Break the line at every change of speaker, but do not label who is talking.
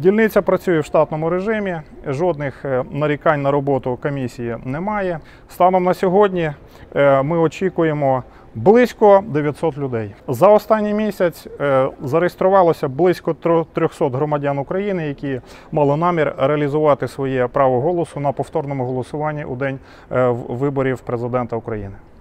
Дільниця працює в штатному режимі, жодних нарікань на роботу комісії немає. Станом на сьогодні ми очікуємо близько 900 людей. За останній місяць зареєструвалося близько 300 громадян України, які мали намір реалізувати своє право голосу на повторному голосуванні у день виборів президента України.